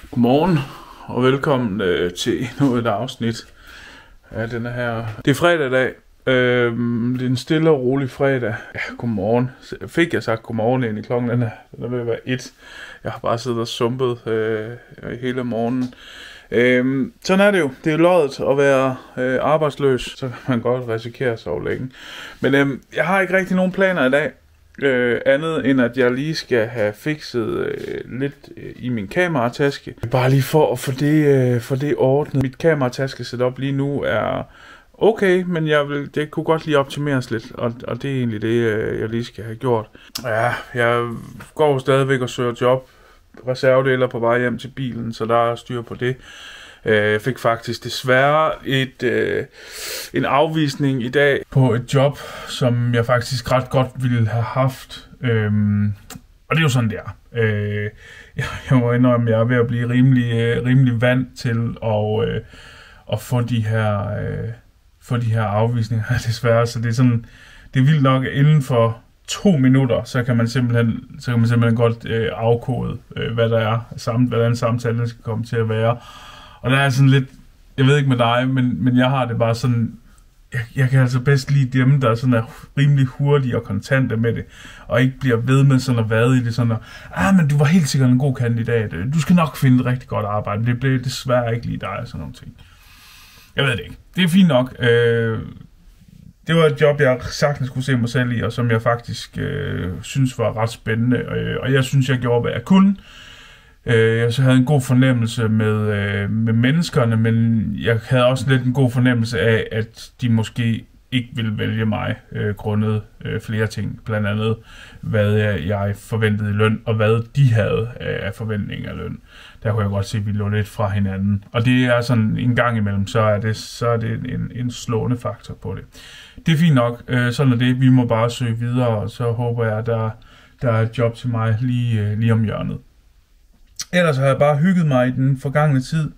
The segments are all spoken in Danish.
Godmorgen og velkommen til endnu et afsnit af denne her. Det er fredag i dag. Det er en stille og rolig fredag. Ja, godmorgen. Fik jeg sagt godmorgen egentlig? Klokken den er ved at være 1. Jeg har bare siddet og sumpet hele morgenen. Sådan er det jo. Det er loddet at være arbejdsløs. Så kan man godt risikere at sove længe. Men jeg har ikke rigtig nogen planer i dag. Andet end at jeg lige skal have fikset lidt i min kamerataske. Bare lige for at få det ordnet. Mit kamerataske setup lige nu er okay, men det kunne godt lige optimeres lidt. Og det er egentlig det, jeg lige skal have gjort. Ja, jeg går stadigvæk og søger job. Reservedeler på vej hjem til bilen, så der er styr på det. Jeg fik faktisk desværre en afvisning i dag på et job, som jeg faktisk ret godt ville have haft. Og det er jo sådan, det er. Jeg må indrømme, at jeg er ved at blive rimelig vant til at få de her afvisninger desværre. Så det er sådan, det er vildt nok, at inden for 2 minutter, så kan man simpelthen godt afkode, hvordan samtalen skal komme til at være. Og der er sådan lidt, jeg ved ikke med dig, men jeg har det bare sådan, jeg kan altså bedst lide dem, der sådan er rimelig hurtige og kontante med det, og ikke bliver ved med sådan at vade i det sådan, men du var helt sikkert en god kandidat, du skal nok finde et rigtig godt arbejde, det blev desværre ikke lige dig og sådan nogle ting. Jeg ved det ikke. Det er fint nok. Det var et job, jeg sagtens kunne se mig selv i, og som jeg faktisk synes var ret spændende, og jeg synes, jeg gjorde, hvad jeg kunne. Jeg så havde en god fornemmelse med menneskerne, men jeg havde også lidt en god fornemmelse af, at de måske ikke ville vælge mig, grundet flere ting. Blandt andet, hvad jeg forventede i løn, og hvad de havde af forventning af løn. Der kunne jeg godt se, at vi lå lidt fra hinanden. Og det er sådan en gang imellem, så er det en slående faktor på det. Det er fint nok, sådan er det. Vi må bare søge videre, og så håber jeg, at der er et job til mig lige om hjørnet. Ellers har jeg bare hygget mig i den forgangne tid.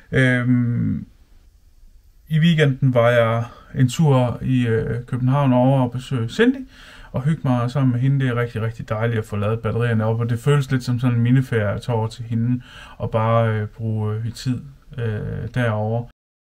I weekenden var jeg en tur i København over og besøge Cindy, og hygge mig sammen med hende. Det er rigtig, rigtig dejligt at få lavet batterierne op, og det føles lidt som sådan en miniferie at tage over til hende, og bare bruge tid derovre.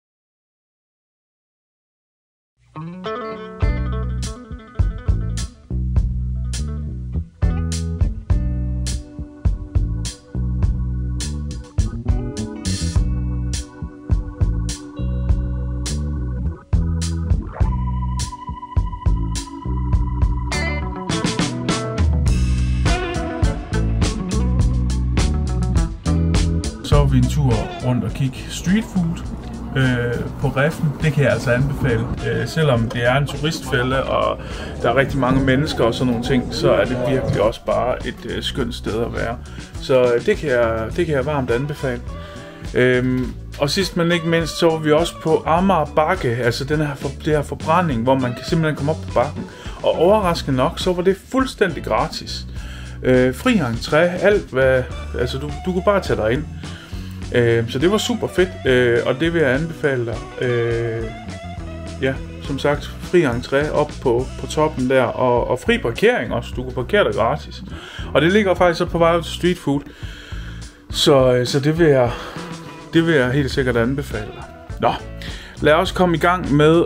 Så var vi en tur rundt og kigge street food på Reffen. Det kan jeg altså anbefale. Selvom det er en turistfælde, og der er rigtig mange mennesker og sådan nogle ting, så er det virkelig også bare et skønt sted at være. Så det kan jeg varmt anbefale. Og sidst men ikke mindst, så var vi også på Amager Bakke, altså det her forbrænding, hvor man kan simpelthen komme op på bakken. Og overraskende nok, så var det fuldstændig gratis. Fri entré, alt hvad, altså du kunne bare tage dig ind. Så det var super fedt, og det vil jeg anbefale dig. Ja, som sagt, fri entré op på toppen der, og fri parkering også. Du kan parkere dig gratis. Og det ligger faktisk så på vej til street food. Så det vil jeg helt sikkert anbefale dig. Nå, lad os komme i gang med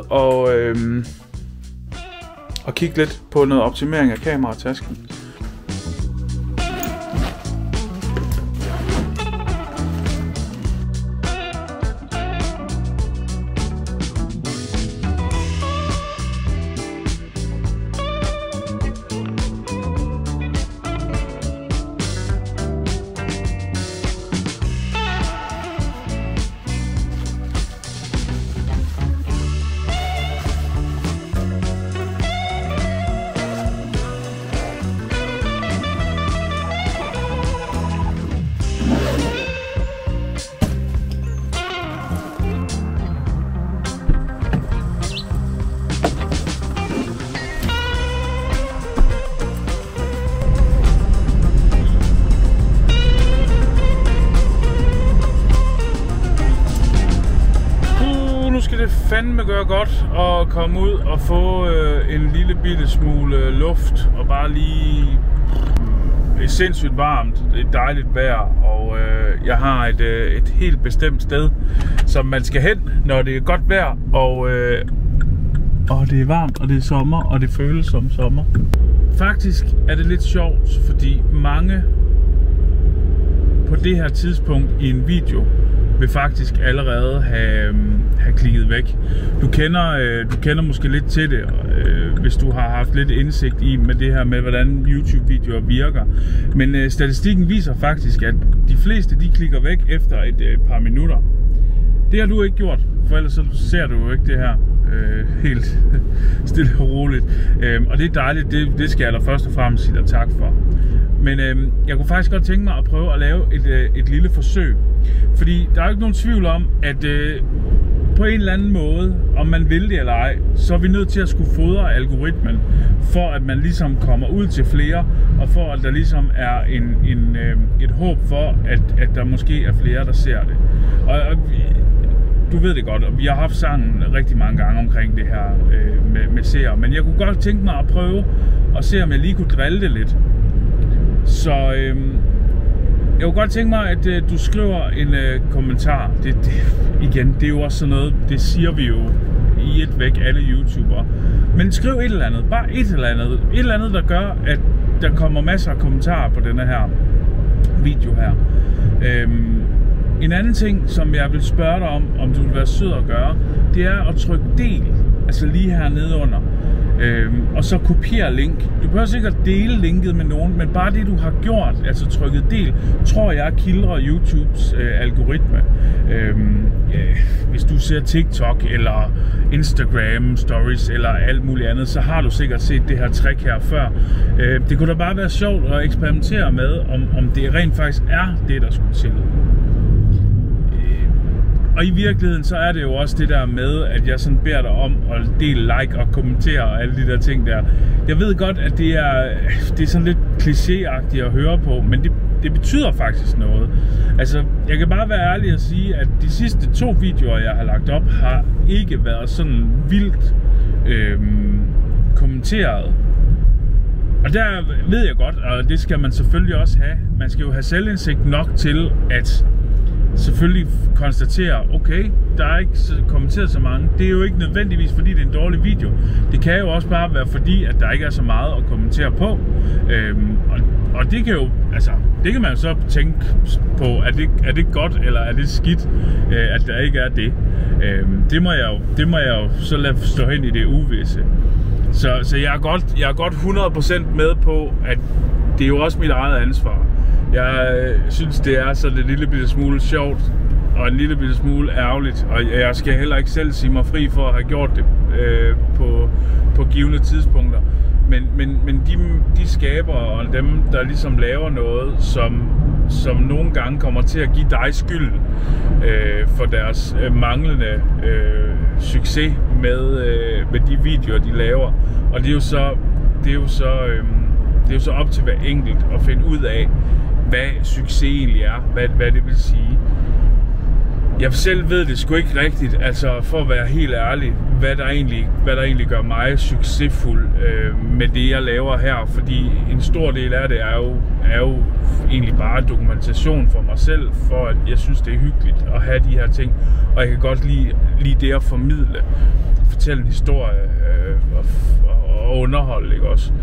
at kigge lidt på noget optimering af kameratasken. Fandme gør godt at komme ud og få en lille bitte smule luft og bare lige sindssygt varmt, det er dejligt vejr, og jeg har et helt bestemt sted, som man skal hen, når det er godt vejr, og det er varmt, og det er sommer, og det føles som sommer. Faktisk er det lidt sjovt, fordi mange på det her tidspunkt i en video vil faktisk allerede have klikket væk. Du kender måske lidt til det, hvis du har haft lidt indsigt i med det her med, hvordan YouTube-videoer virker. Men statistikken viser faktisk, at de fleste de klikker væk efter et par minutter. Det har du ikke gjort, for ellers så ser du jo ikke det her helt stille og roligt. Og det er dejligt, det skal jeg da først og fremmest sige dig tak for. Men jeg kunne faktisk godt tænke mig at prøve at lave et lille forsøg. Fordi der er jo ikke nogen tvivl om, at på en eller anden måde, om man vil det eller ej, så er vi nødt til at skulle fodre algoritmen, for at man ligesom kommer ud til flere, og for at der ligesom er et håb for, at der måske er flere, der ser det. Og du ved det godt, og vi har haft sangen rigtig mange gange omkring det her med seere, men jeg kunne godt tænke mig at prøve at se, om jeg lige kunne drille det lidt. Så jeg kunne godt tænke mig, at du skriver en kommentar. Igen, det er jo også sådan noget, det siger vi jo i et væk, alle YouTubere. Men skriv et eller andet, bare et eller andet, der gør, at der kommer masser af kommentarer på denne her video her. En anden ting, som jeg vil spørge dig om du vil være sød at gøre, det er at trykke del, altså lige her nede under. Og så kopiere link. Du behøver sikkert dele linket med nogen, men bare det du har gjort, altså trykket del, tror jeg kildrer YouTubes algoritme. Hvis du ser TikTok eller Instagram stories eller alt muligt andet, så har du sikkert set det her trick her før. Det kunne da bare være sjovt at eksperimentere med, om det rent faktisk er det, der skulle til. Og i virkeligheden så er det jo også det der med, at jeg sådan beder dig om at dele, like og kommentere og alle de der ting der. Jeg ved godt, at det er sådan lidt klichéagtigt at høre på, men det betyder faktisk noget. Altså, jeg kan bare være ærlig og sige, at de sidste 2 videoer, jeg har lagt op, har ikke været sådan vildt kommenteret. Og der ved jeg godt, og det skal man selvfølgelig også have. Man skal jo have selvindsigt nok til at selvfølgelig konstatere, okay, der er ikke kommenteret så mange. Det er jo ikke nødvendigvis, fordi det er en dårlig video. Det kan jo også bare være fordi, at der ikke er så meget at kommentere på. Og det kan jo, altså, det kan man jo så tænke på, er det godt, eller er det skidt, at der ikke er det. Det må jeg jo så lade stå hen i det uvisse. Så jeg er godt 100% med på, at det er jo også mit eget ansvar. Jeg synes, det er sådan en lille bitte smule sjovt, og en lille bitte smule ærgerligt, og jeg skal heller ikke selv sige mig fri for at have gjort det på givne tidspunkter. Men de skaber, og dem, der ligesom laver noget, som nogle gange kommer til at give dig skylden for deres manglende succes med de videoer, de laver. Og det er jo så op til hver enkelt at finde ud af, hvad succes egentlig er, hvad det vil sige. Jeg selv ved det sgu ikke rigtigt, altså for at være helt ærlig, hvad der egentlig gør mig succesfuld med det, jeg laver her. Fordi en stor del af det er jo egentlig bare dokumentation for mig selv, for at jeg synes, det er hyggeligt at have de her ting. Og jeg kan godt lide det at formidle, fortælle en historie og underholde, ikke også?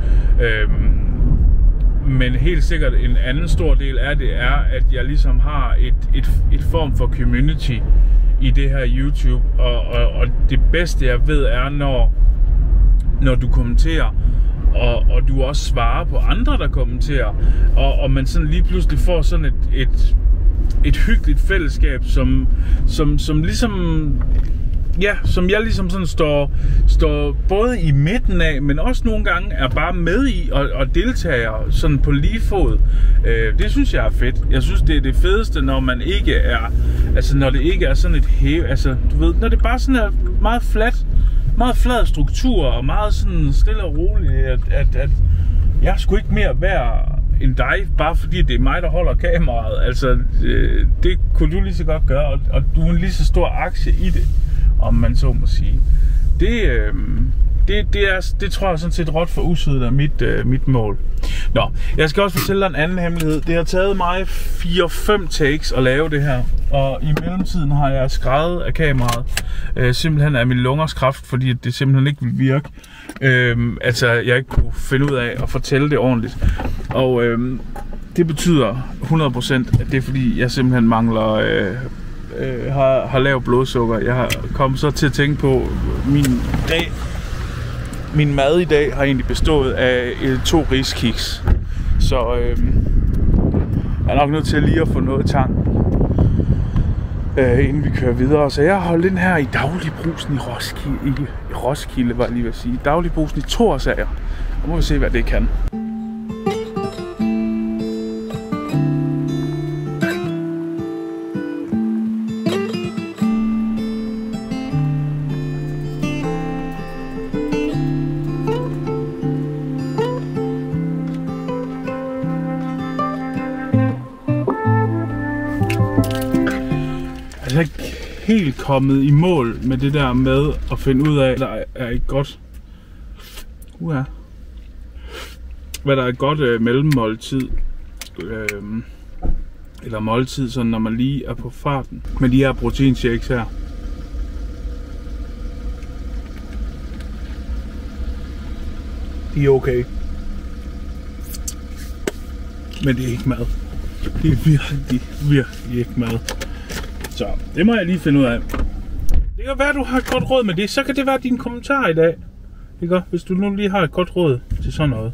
Men helt sikkert en anden stor del af det er, at jeg ligesom har et form for community i det her YouTube. Og det bedste jeg ved er, når du kommenterer, og du også svarer på andre, der kommenterer. Og man sådan lige pludselig får sådan et hyggeligt fællesskab, som ligesom... Ja, som jeg ligesom sådan står både i midten af, men også nogle gange er bare med i og deltager sådan på lige fod. Det synes jeg er fedt. Jeg synes, det er det fedeste, når man ikke er, altså når det ikke er sådan et hæve, altså du ved, når det bare sådan er meget flad struktur og meget sådan stille og roligt, at jeg sgu ikke mere værd end dig, bare fordi det er mig, der holder kameraet. Altså, det kunne du lige så godt gøre, og du er en lige så stor aktie i det, om man så må sige. Det det tror jeg sådan set råt for usødet af mit mål. Nå, jeg skal også fortælle dig en anden hemmelighed. Det har taget mig 4-5 takes at lave det her. Og i mellemtiden har jeg skrevet af kameraet. Simpelthen af min lungers kraft, fordi det simpelthen ikke vil virke. Jeg ikke kunne finde ud af at fortælle det ordentligt. Og det betyder 100%, at det er fordi, jeg simpelthen mangler... har lavt blodsukker. Jeg har kommet så til at tænke på min mad i dag har egentlig bestået af 2 riskiks. Så jeg er nok nødt til lige at få noget tang, inden vi kører videre. Så jeg har holdt den her i Dagligbrusen i Roskilde, var jeg lige ved at sige. Dagligbrusen i Thorsager. Nu må vi se, hvad det kan. Jeg er ikke helt kommet i mål med det der med at finde ud af, hvad der er et godt hvad der er et godt mellemmåltid eller måltid, sådan når man lige er på farten med de her proteinshakes her. De er okay, men det er ikke mad. Det er virkelig ikke mad. Så det må jeg lige finde ud af. Det kan være, at du har et godt råd med det. Så kan det være din kommentar i dag. Ikke? Hvis du nu lige har et godt råd til sådan noget.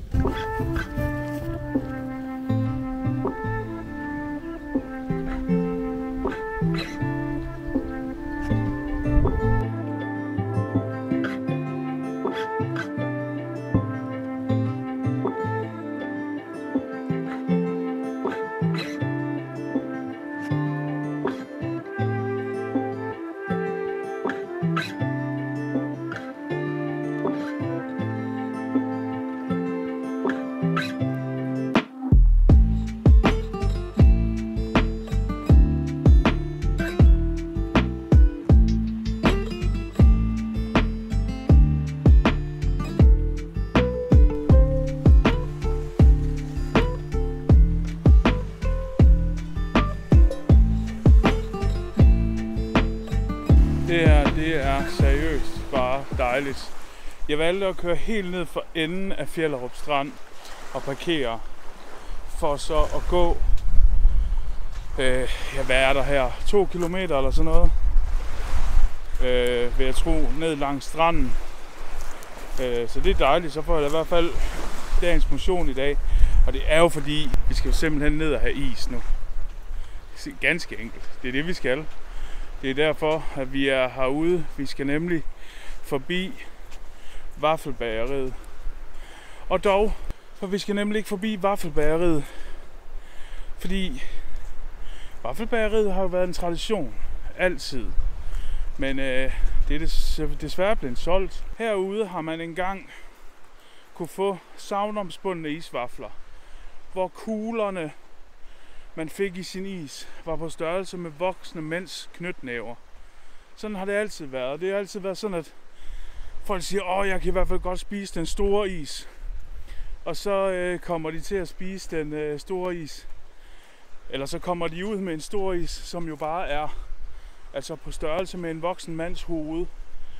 Det er seriøst bare dejligt. Jeg valgte at køre helt ned for enden af Fjellerup Strand og parkere for så at gå, hvad er der her, 2 kilometer eller sådan noget, vil jeg tro, ned langs stranden. Så det er dejligt, så får jeg i hvert fald dagens motion i dag. Og det er jo fordi, vi skal jo simpelthen ned og have is nu. Ganske enkelt, det er det vi skal. Det er derfor, at vi er herude. Vi skal nemlig forbi Vaffelbageriet. Og dog, for vi skal nemlig ikke forbi Vaffelbageriet. Fordi Vaffelbageriet har jo været en tradition. Altid. Men det er desværre blevet solgt. Herude har man engang kunne få savnomsbundne isvafler. Hvor kuglerne man fik i sin is var på størrelse med voksne mænds knytnæver. Sådan har det altid været. Det har altid været sådan, at folk siger, jeg kan i hvert fald godt spise den store is. Og så kommer de til at spise den store is. Eller så kommer de ud med en stor is, som jo bare er altså på størrelse med en voksen mands hoved.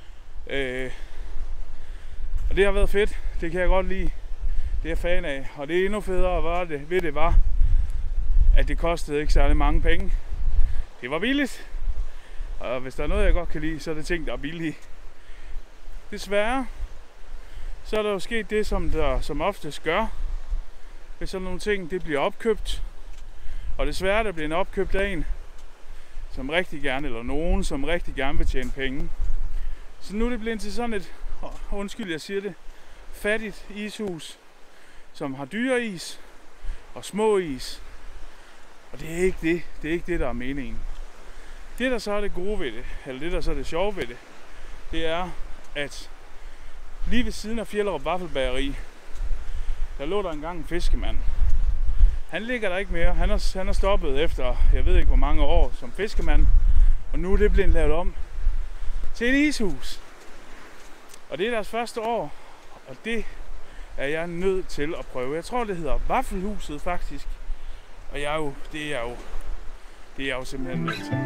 Og det har været fedt. Det kan jeg godt lide. Det er jeg fan af. Og det er endnu federe ved det var, at det kostede ikke særlig mange penge. Det var billigt. Og hvis der er noget, jeg godt kan lide, så er det ting, der er billige. Desværre, så er der jo sket det, som oftest gør, hvis sådan nogle ting, det bliver opkøbt. Og desværre, der bliver en opkøbt af en, som rigtig gerne, eller nogen, som rigtig gerne vil tjene penge. Så nu er det blevet til sådan et, undskyld jeg siger det, fattigt ishus, som har dyre is og små is. Og det er ikke det. Det er ikke det, der er meningen. Det, der så er det gode ved det, eller det, der så er det sjove ved det, det er, at lige ved siden af Fjellerup Vaffelbageri, der lå der engang en fiskemand. Han ligger der ikke mere. Han er stoppet efter, jeg ved ikke hvor mange år, som fiskemand. Og nu er det blevet lavet om til et ishus. Og det er deres første år, og det er jeg nødt til at prøve. Jeg tror, det hedder Vaffelhuset faktisk. Og det er jeg jo simpelthen nødt til.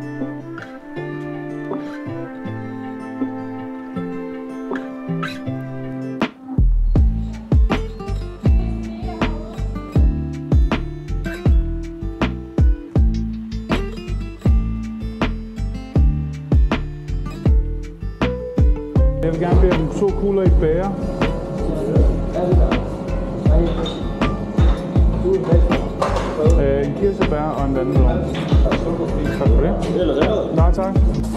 Jeg vil gerne bede om 2 kugler i bære. En kirsebær og en vandmelon. Tak for det. Nej, tak.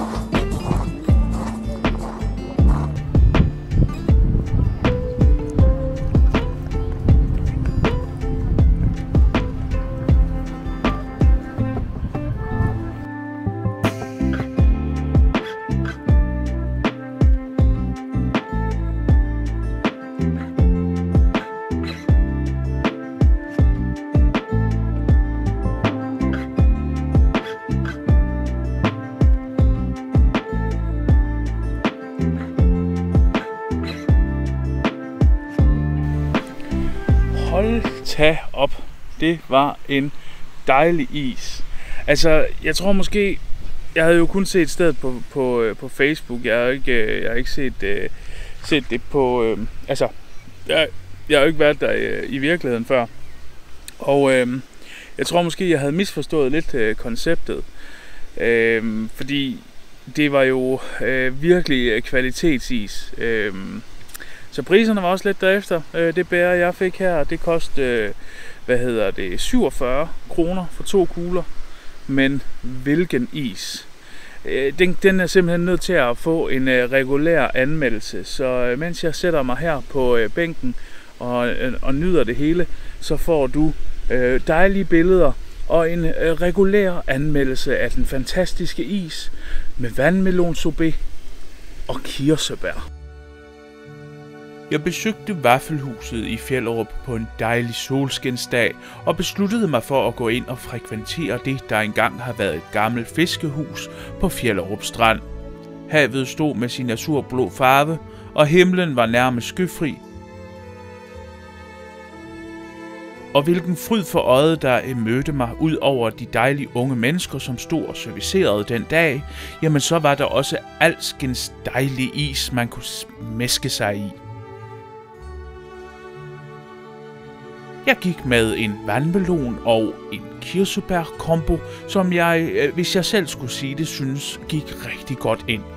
Hold tag op. Det var en dejlig is. Altså, jeg tror måske, jeg havde jo kun set stedet på Facebook. Jeg har ikke set det på... jeg har jo ikke været der i virkeligheden før. Og jeg tror måske, jeg havde misforstået lidt konceptet. Fordi det var jo virkelig kvalitetsis. Så priserne var også lidt derefter. Det bære, jeg fik her, det kostede 47 kroner for 2 kugler. Men hvilken is. Den er simpelthen nødt til at få en regulær anmeldelse. Så mens jeg sætter mig her på bænken og nyder det hele, så får du dejlige billeder og en regulær anmeldelse af den fantastiske is med vandmelonsorbet og kirsebær. Jeg besøgte Vaffelhuset i Fjellerup på en dejlig solskinsdag og besluttede mig for at gå ind og frekventere det, der engang har været et gammelt fiskehus på Fjellerup Strand. Havet stod med sin azurblå farve, og himlen var nærmest skyfri. Og hvilken fryd for øjet, der mødte mig ud over de dejlige unge mennesker, som stod og servicerede den dag, jamen så var der også alskens dejlig is, man kunne smæske sig i. Jeg gik med en vandmelon og en kirsebær-kombo, som jeg, hvis jeg selv skulle sige det, synes gik rigtig godt ind.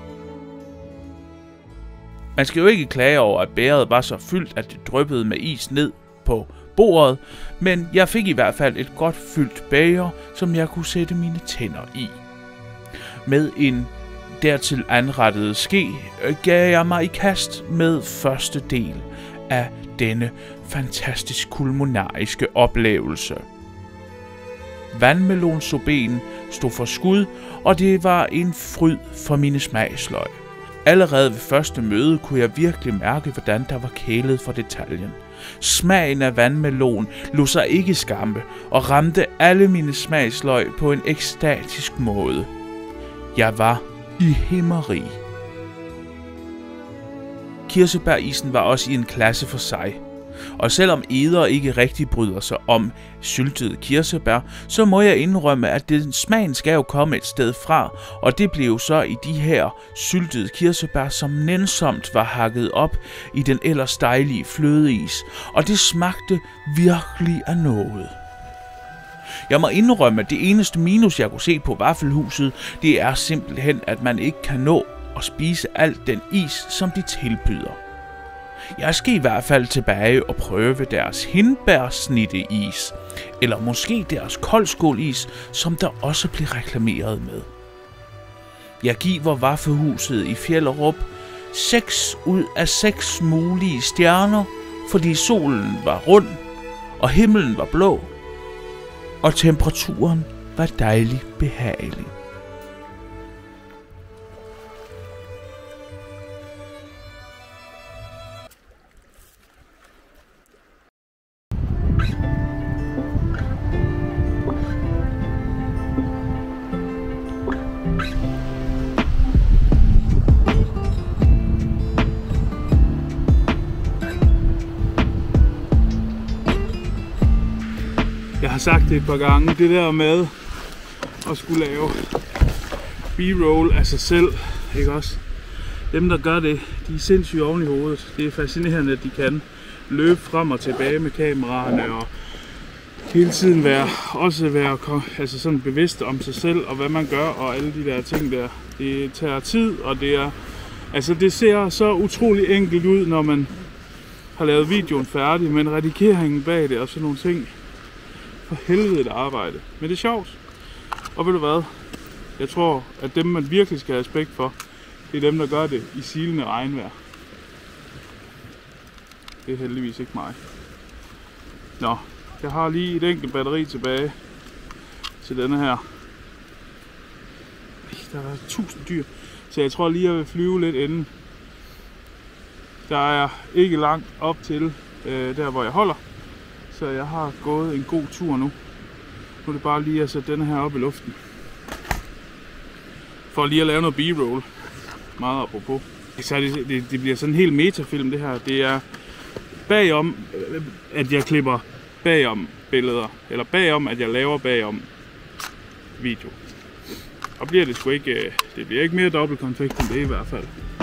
Man skal jo ikke klage over, at bæret var så fyldt, at det dryppede med is ned på bordet, men jeg fik i hvert fald et godt fyldt bæger, som jeg kunne sætte mine tænder i. Med en dertil anrettet ske gav jeg mig i kast med første del af denne fantastisk kulinariske oplevelse. Vandmelonsorbeten stod for skud, og det var en fryd for mine smagsløg. Allerede ved første møde kunne jeg virkelig mærke, hvordan der var kælet for detaljen. Smagen af vandmelon lod sig ikke skamme og ramte alle mine smagsløg på en ekstatisk måde. Jeg var i himmeri. Kirsebærisen var også i en klasse for sig. Og selvom eder ikke rigtig bryder sig om syltet kirsebær, så må jeg indrømme, at smagen skal jo komme et sted fra, og det blev så i de her syltede kirsebær, som nænsomt var hakket op i den ellers dejlige flødeis, og det smagte virkelig af noget. Jeg må indrømme, at det eneste minus, jeg kunne se på Vaffelhuset, det er simpelthen, at man ikke kan nå at spise alt den is, som de tilbyder. Jeg skal i hvert fald tilbage og prøve deres hindbærsnitte-is, eller måske deres koldskål-is, som der også blev reklameret med. Jeg giver Vaffelhuset i Fjellerup 6 ud af 6 mulige stjerner, fordi solen var rund, og himlen var blå, og temperaturen var dejligt behagelig. har sagt det et par gange, det der med at skulle lave B-roll af sig selv, ikke også? Dem der gør det, de er sindssygt oven i hovedet. Det er fascinerende, at de kan løbe frem og tilbage med kameraerne og hele tiden være altså sådan bevidst om sig selv og hvad man gør og alle de der ting der. Det tager tid, og det ser så utrolig enkelt ud, når man har lavet videoen færdig, men redigeringen bag det og sådan nogle ting. For helvede et arbejde. Men det er sjovt. Og ved du hvad? Jeg tror, at dem man virkelig skal have respekt for, det er dem der gør det i silende regnvejr. Det er heldigvis ikke mig. Nå, jeg har lige et enkelt batteri tilbage til denne her. Der er 1000 dyr, så jeg tror lige jeg vil flyve lidt inden. Der er ikke langt op til der hvor jeg holder, så jeg har gået en god tur nu. Nu er det bare lige at sætte denne her op i luften. For lige at lave noget B-roll. Meget apropos. Så det bliver sådan en helt metafilm det her. Det er bagom, at jeg klipper bagom billeder. Eller bagom, at jeg laver bagom video. Og bliver det sgu ikke, det bliver ikke mere dobbeltkonfekt end det i hvert fald.